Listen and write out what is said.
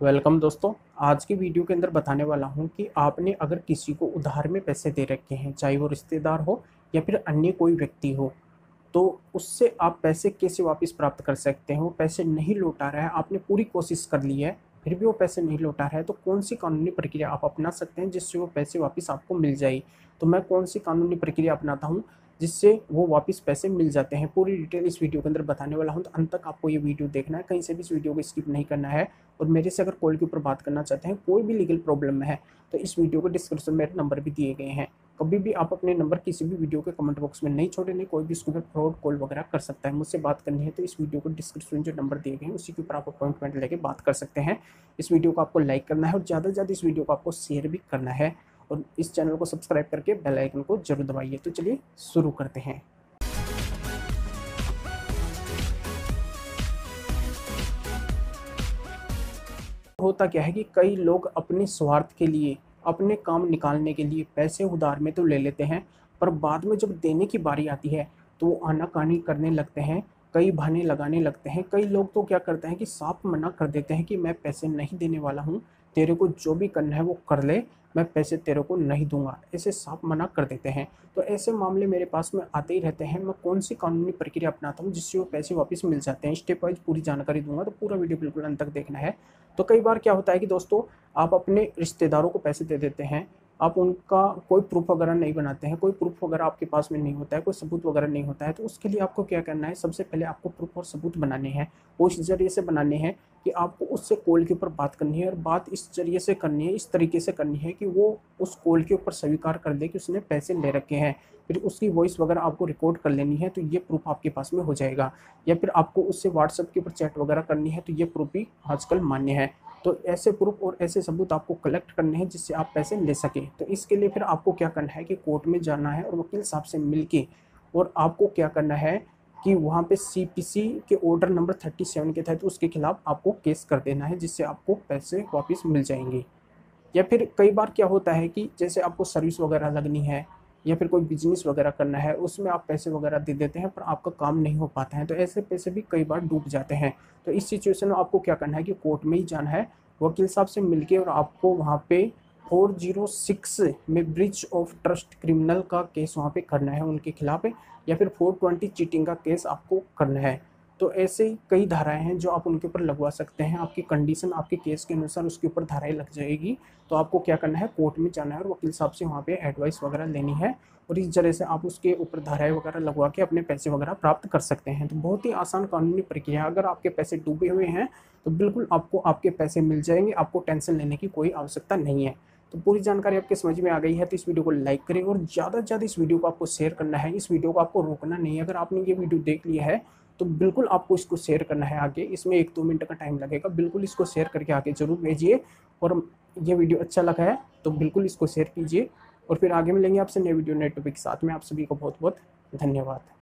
Welcome दोस्तों। आज की वीडियो के अंदर बताने वाला हूं कि आपने अगर किसी को उधार में पैसे दे रखे हैं, चाहे वो रिश्तेदार हो या फिर अन्य कोई व्यक्ति हो, तो उससे आप पैसे कैसे वापस प्राप्त कर सकते हैं। वो पैसे नहीं लौटा रहा है, आपने पूरी कोशिश कर ली है, फिर भी वो पैसे नहीं लौटा रहा है, तो कौन सी कानूनी प्रक्रिया आप अपना सकते हैं जिससे वो पैसे वापस आपको मिल जाए। तो मैं कौन सी कानूनी प्रक्रिया अपनाता हूँ जिससे वो वापस पैसे मिल जाते हैं, पूरी डिटेल इस वीडियो के अंदर बताने वाला हूं। तो अंत तक आपको ये वीडियो देखना है, कहीं से भी इस वीडियो को स्किप नहीं करना है। और मेरे से अगर कॉल के ऊपर बात करना चाहते हैं, कोई भी लीगल प्रॉब्लम में है, तो इस वीडियो के डिस्क्रिप्शन में मेरे नंबर भी दिए गए हैं। कभी भी आप अपने नंबर किसी भी वीडियो के कमेंट बॉक्स में नहीं छोड़े, नहीं कोई भी इसके ऊपर फ्रॉड कॉल वगैरह कर सकता है। मुझसे बात करनी है तो इस वीडियो को डिस्क्रिप्शन में जो नंबर दिए गए हैं उसी के ऊपर आप अपॉइंटमेंट लेके बात कर सकते हैं। इस वीडियो को आपको लाइक करना है और ज़्यादा से ज़्यादा इस वीडियो को आपको शेयर भी करना है, और इस चैनल को सब्सक्राइब करके बेल आइकन को जरूर दबाइए। तो चलिए शुरू करते हैं। होता क्या है कि कई लोग अपने स्वार्थ के लिए, अपने काम निकालने के लिए पैसे उधार में तो ले लेते हैं, पर बाद में जब देने की बारी आती है तो वो आनाकानी करने लगते हैं, कई बहाने लगाने लगते हैं। कई लोग तो क्या करते हैं कि साफ मना कर देते हैं कि मैं पैसे नहीं देने वाला हूँ, तेरे को जो भी करना है वो कर ले, मैं पैसे तेरे को नहीं दूंगा, ऐसे साफ मना कर देते हैं। तो ऐसे मामले मेरे पास में आते ही रहते हैं। मैं कौन सी कानूनी प्रक्रिया अपनाता हूँ जिससे वो पैसे वापस मिल जाते हैं, स्टेप वाइज पूरी जानकारी दूंगा, तो पूरा वीडियो बिल्कुल अंत तक देखना है। तो कई बार क्या होता है कि दोस्तों, आप अपने रिश्तेदारों को पैसे दे देते हैं, आप उनका कोई प्रूफ वगैरह नहीं बनाते हैं, कोई प्रूफ वगैरह आपके पास में नहीं होता है, कोई सबूत वगैरह नहीं होता है। तो उसके लिए आपको क्या करना है, सबसे पहले आपको प्रूफ और सबूत बनाने हैं। वो इस जरिए से बनाने हैं कि आपको उससे कॉल के ऊपर बात करनी है, और बात इस जरिए से करनी है, इस तरीके से करनी है कि वो उस कॉल के ऊपर स्वीकार कर दे कि उसने पैसे ले रखे हैं। फिर उसकी वॉइस वगैरह आपको रिकॉर्ड कर लेनी है, तो ये प्रूफ आपके पास में हो जाएगा। या फिर आपको उससे व्हाट्सएप के ऊपर चैट वगैरह करनी है, तो ये प्रूफ भी आजकल मान्य है। तो ऐसे प्रूफ और ऐसे सबूत आपको कलेक्ट करने हैं जिससे आप पैसे ले सकें। तो इसके लिए फिर आपको क्या करना है कि कोर्ट में जाना है और वकील साहब से मिलके, और आपको क्या करना है कि वहाँ पे सीपीसी के ऑर्डर नंबर 37 के तहत उसके खिलाफ आपको केस कर देना है, जिससे आपको पैसे वापस मिल जाएंगे। या फिर कई बार क्या होता है कि जैसे आपको सर्विस वगैरह लगनी है या फिर कोई बिजनेस वगैरह करना है, उसमें आप पैसे वगैरह दे देते हैं पर आपका काम नहीं हो पाता है, तो ऐसे पैसे भी कई बार डूब जाते हैं। तो इस सिचुएशन में आपको क्या करना है कि कोर्ट में ही जाना है, वकील साहब से मिलके, और आपको वहाँ पे 406 में ब्रीच ऑफ ट्रस्ट क्रिमिनल का केस वहाँ पे करना है उनके खिलाफ, या फिर 420 चीटिंग का केस आपको करना है। तो ऐसे ही कई धाराएं हैं जो आप उनके ऊपर लगवा सकते हैं। आपकी कंडीशन, आपके केस के अनुसार उसके ऊपर धाराएं लग जाएगी। तो आपको क्या करना है, कोर्ट में जाना है और वकील साहब से वहाँ पे एडवाइस वगैरह लेनी है, और इस तरह से आप उसके ऊपर धाराएं वगैरह लगवा के अपने पैसे वगैरह प्राप्त कर सकते हैं। तो बहुत ही आसान कानूनी प्रक्रिया है। अगर आपके पैसे डूबे हुए हैं तो बिल्कुल आपको आपके पैसे मिल जाएंगे, आपको टेंशन लेने की कोई आवश्यकता नहीं है। तो पूरी जानकारी आपके समझ में आ गई है, तो इस वीडियो को लाइक करें और ज़्यादा से ज़्यादा इस वीडियो को आपको शेयर करना है। इस वीडियो को आपको रोकना नहीं है। अगर आपने ये वीडियो देख लिया है तो बिल्कुल आपको इसको शेयर करना है आगे। इसमें 1-2 मिनट का टाइम लगेगा, बिल्कुल इसको शेयर करके आगे ज़रूर भेजिए। और ये वीडियो अच्छा लगा है तो बिल्कुल इसको शेयर कीजिए, और फिर आगे मिलेंगे आपसे नए वीडियो नए टॉपिक के साथ में। आप सभी को बहुत बहुत धन्यवाद।